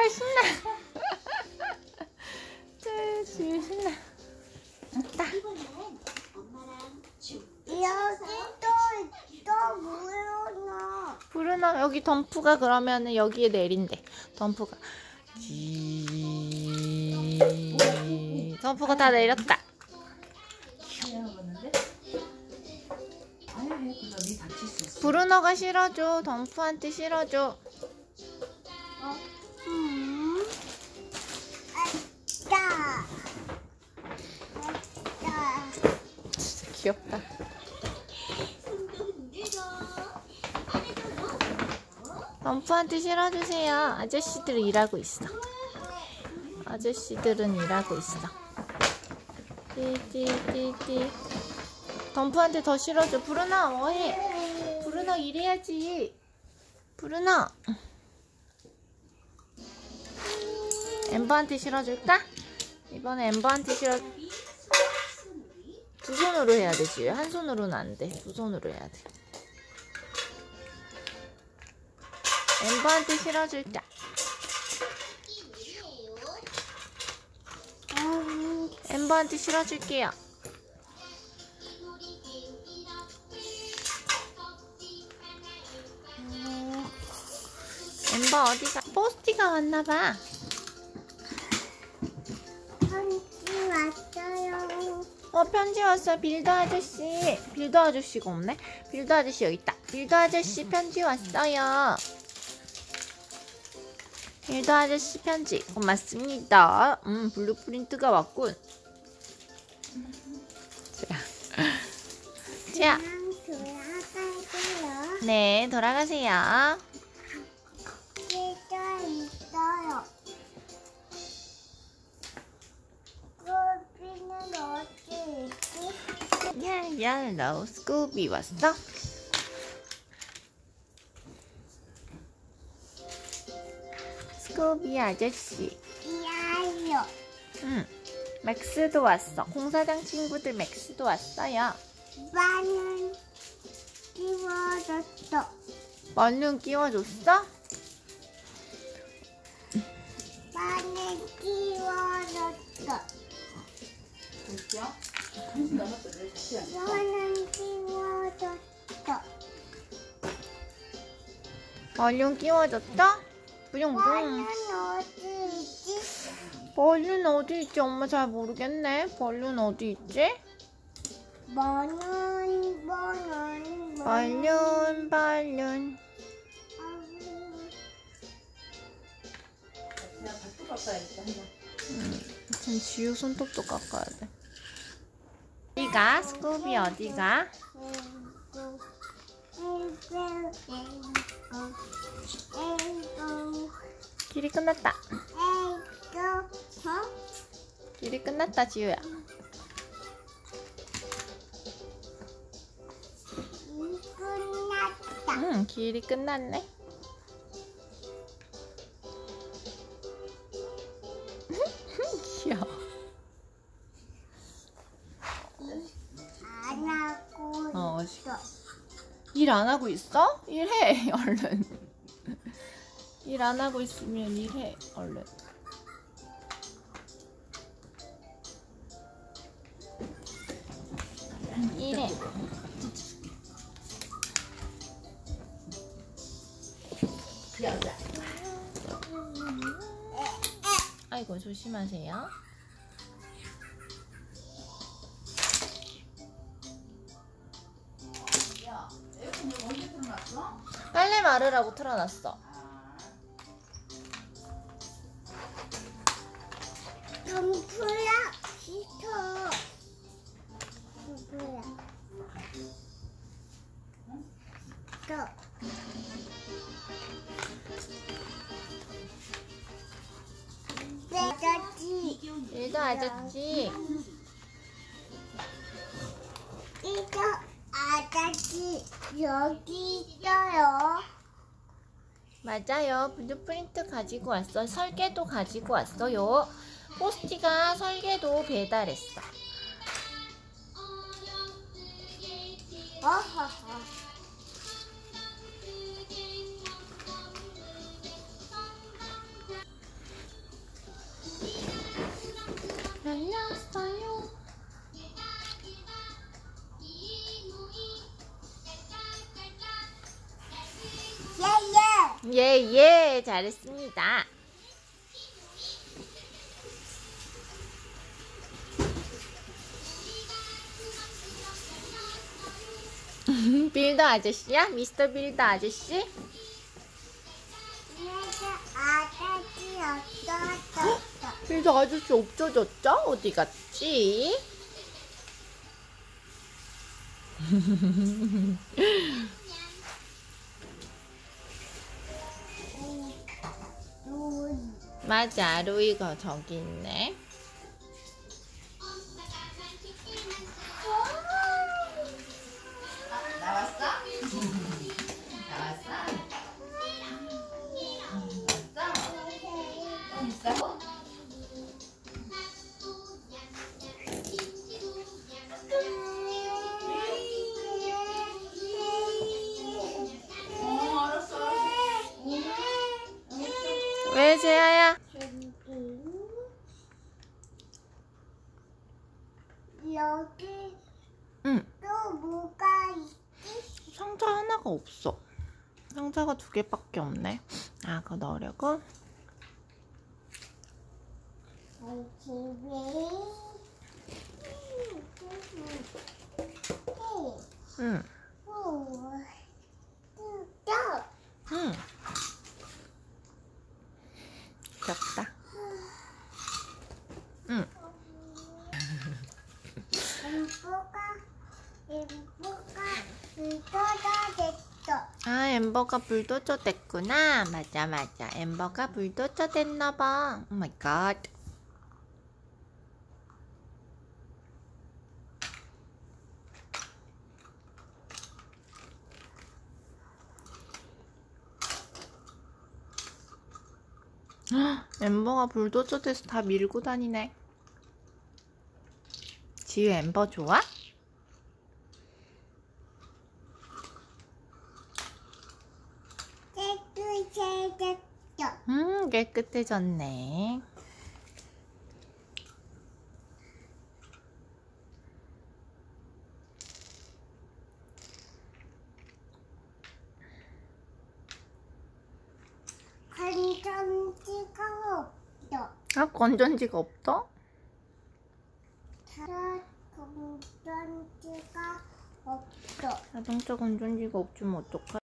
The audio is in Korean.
신나. 지우 신나. 딱. 여기 또 물어나. 브루노 여기 덤프가 그러면은 여기에 내린대. 덤프가. 덤프가 다 내렸다. 브루노가 실어줘. 덤프한테 실어줘. 아따. 진짜 귀엽다. 덤프한테 실어주세요. 아저씨들은 일하고 있어. 아저씨들은 일하고 있어. 띠띠띠띠. 덤프한테 더 실어줘. 브루노 뭐해? 브루노 일해야지. 브루노. 엠버한테 실어줄까? 이번에 엠버한테 실어. 두 손으로 해야 되지. 한 손으로는 안 돼. 두 손으로 해야 돼. 엠버한테 실어줄까? 엠버한테 실어줄게요. 엠버 어디가? 포스티가 왔나봐. 편지 왔어요. 편지 왔어. 빌더 아저씨. 빌더 아저씨가 없네. 빌더 아저씨 여기 있다. 빌더 아저씨 편지 왔어요. 빌더 아저씨 편지 고맙습니다. 블루프린트가 왔군. 자, 돌아갈게요. 네 돌아가세요. 길도 있어요. 스쿠비는 어디 있지? 야야, 너 스쿠비 왔어? 스쿠비 아저씨. 야요. 맥스도 왔어. 공사장 친구들 맥스도 왔어요. 많은 끼워줬어. 얼른 끼워줬어? 많은 끼워줬어. 많은 끼워줬어. 얼른 끼워줬어? 부용부용. 많은 어디 있지? 벌룬 어디 있지? 엄마 잘 모르겠네. 벌룬 어디 있지? 많은 벌룬. 지금 지우 손톱도 깎아야 돼. 어디가? 스쿠비 어디가? 길이 끝났다. 길이 끝났다, 지우야. 끝났다. 길이 끝났네. 귀여워. 안 하고 있어. 일 안 하고 있어? 일해, 얼른. 일 안 하고 있으면 일해, 얼른. 일해. 아이고, 조심하세요. 빨래 마르라고 틀어놨어. 덤프야 씻어. 덤프야. 또. 아저씨. 일도 아저씨. 이거 아저씨 여기 있어요. 맞아요. 블루프린트 가지고 왔어. 설계도 가지고 왔어요. 포스티가 설계도 배달했어. 어허허. 예, 잘했습니다. 빌더 아저씨야? 미스터 빌더 아저씨? 내가 아저씨 없어졌어. 빌더 아저씨 없어졌죠? 어디 갔지? 맞아, 루이가 저기 있네. 나왔어? 나왔어? 있어? 왜 재아야? 여기 응. 또 뭐가 있지? 상자 하나가 없어. 상자가 2개밖에 없네. 아, 그거 넣으려고? 집에 응. 응. 귀엽다. 응. 엠보가 불도저 됐어. 아, 엠버가 불도저 됐구나. 맞아. 엠버가 불도저 됐나봐. 오 마이 갓. 엠버가 불도저 돼서 다 밀고 다니네. 지유 엠버 좋아? 깨끗해졌어. 깨끗해졌네. 건전지가 없어. 아, 건전지가 없어? 건전지가 없어. 자동차 건전지가 없으면 어떡해?